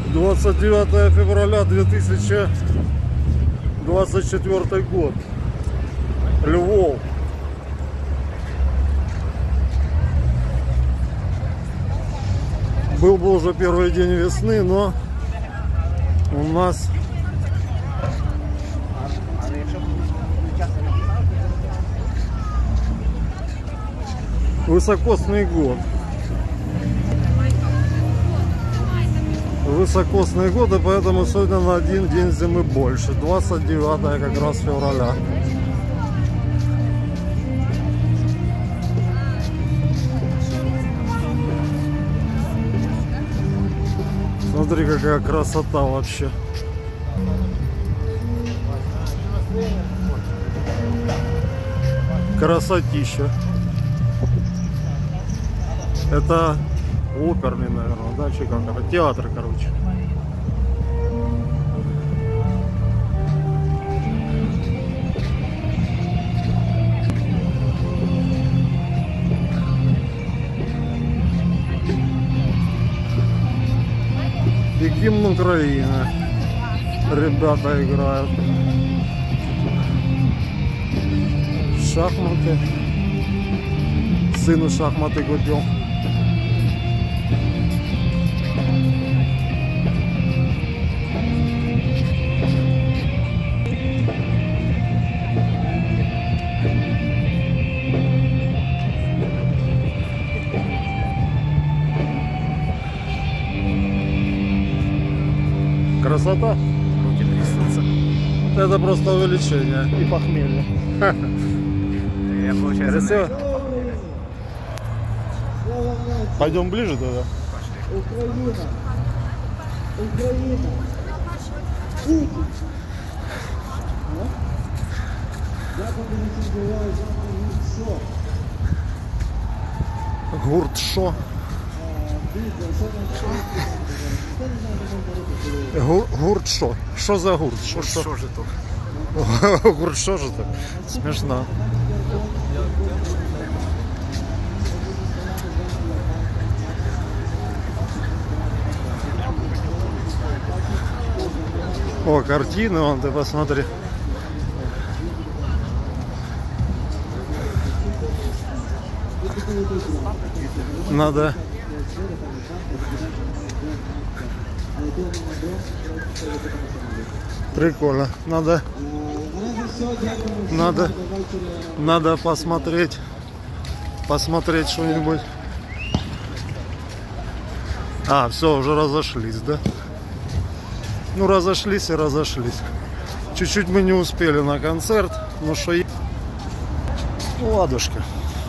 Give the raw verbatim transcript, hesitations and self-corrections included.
двадцать девятое февраля две тысячи двадцать четвёртый год. Львов. Был бы уже первый день весны, но у нас высокосный год. Высокосный год, и поэтому сегодня на один день зимы больше. двадцать девятое как раз февраля. Смотри, какая красота вообще. Красотища. Это оперный, наверное, да, че как это? Театр, короче. И гимн Украины ребята играют. Шахматы. Сыну шахматы купил. Красота. Руки трясутся. Это просто увеличение и похмелье. Я, получается, красиво. Пойдем ближе туда. Украина. Украина. Путин. Гурт шо? Гурт шо? Что за гурт? Шо, шо? Шо же тут? Гурт шо же так? Смешно. О, картины, вон, ты посмотри. Надо. Прикольно. Надо. Надо. Надо посмотреть. Посмотреть что-нибудь. А, все, уже разошлись, да? Ну, разошлись и разошлись. Чуть-чуть мы не успели на концерт, но что... Ну, ладушка.